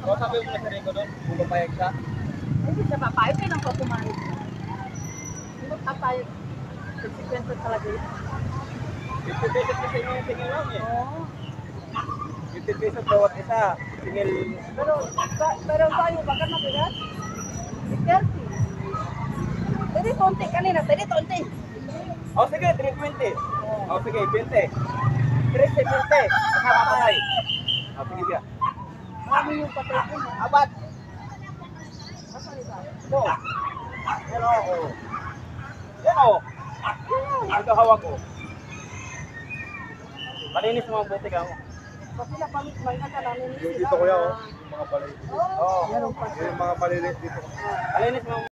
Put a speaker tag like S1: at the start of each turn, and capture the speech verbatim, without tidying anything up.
S1: O, sabi mo na sa Rico doon, kung papayag siya.
S2: Hindi siya papayag, kaya nang papumayag. Hindi mo papayag. Konsekwento talaga yun.
S1: fifty pesos kasi yung singil lang eh.
S2: Oo.
S1: fifty pesos bawat isa. Singil.
S2: Pero, ba- pero sa'yo, baka mabigat? thirty. Tadi konti kanina, tadi konti.
S1: O, sige, three twenty. O, sige, twenty. three twenty. Kasama pa tayo. O, sige siya.
S2: Marami yung patay ko.
S1: Abat.
S2: Basta isa.
S1: Ito. Hello. O. Yan o. Ito hawak ko. Malinis mo ang buti ka mo.
S2: Kasi napamit ba yung kalanin
S3: Yung dito kuya, oh. Yung mga balay.
S2: Oo.
S1: Oo.
S2: Meron pa.
S3: Yung mga maliliit dito.
S1: Malinis mo ang